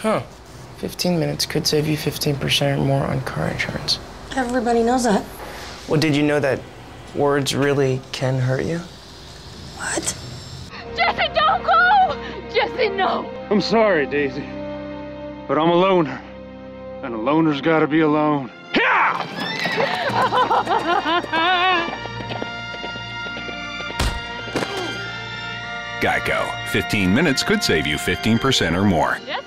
Huh. 15 minutes could save you 15% or more on car insurance. Everybody knows that. Well, did you know that words really can hurt you? What? Jesse, don't go! Jesse, no! I'm sorry, Daisy, but I'm a loner, and a loner's gotta be alone. Geico. 15 minutes could save you 15% or more. Jesse!